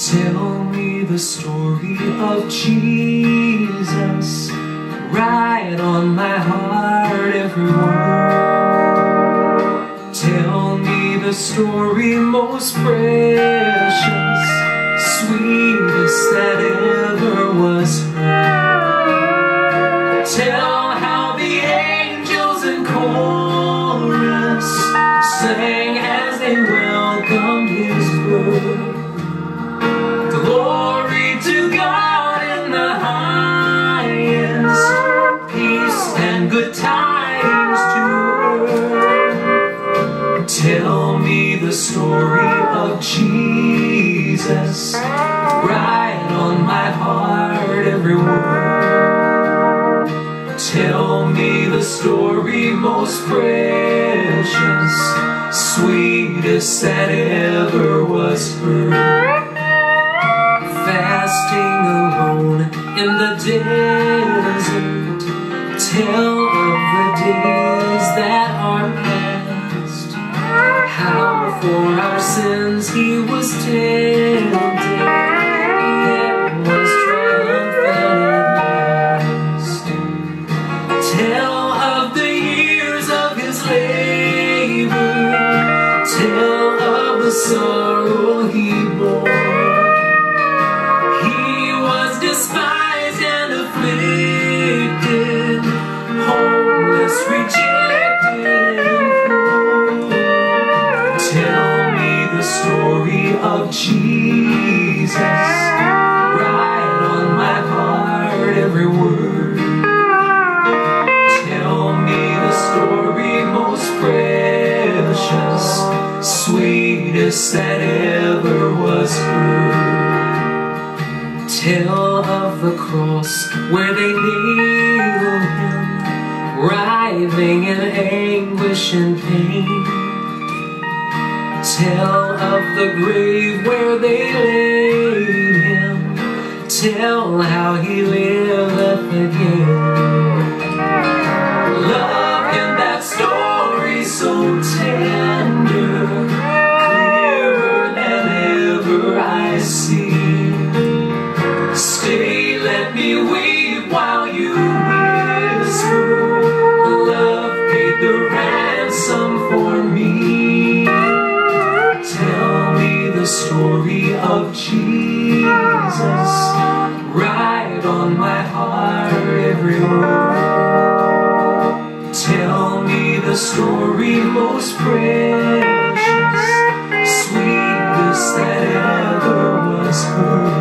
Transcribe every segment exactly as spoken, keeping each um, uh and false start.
Tell me the story of Jesus, write on my heart every word. Tell me the story most precious, sweetest that ever was heard. Tell how the angels in chorus sang as they welcomed his birth. Glory to God in the highest, peace and good tidings to earth. Tell me the story of Jesus, write on my heart every word. Tell me the story most precious, sweetest that ever was heard. Fasting alone in the desert, tell of the days that are past, how for our sins he was tempted, yet was triumphant at last. Tell of the years of his labor, tell of the sorrow he bore. Despised and afflicted, homeless, rejected, and poor. Tell me the story of Jesus, write on my heart every word. Tell me the story most precious, sweetest that ever was heard. Tell of the cross where they nailed him, writhing in anguish and pain. Tell of the grave where they laid him, tell how he liveth again. Love in that story so tender, clearer than ever I see. Stay, let me weep while you whisper, love paid the ransom for me. Tell me the story of Jesus, write on my heart every word. Tell me the story most precious, sweetest that ever was heard.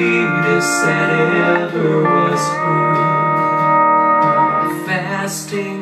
That ever was heard. Fasting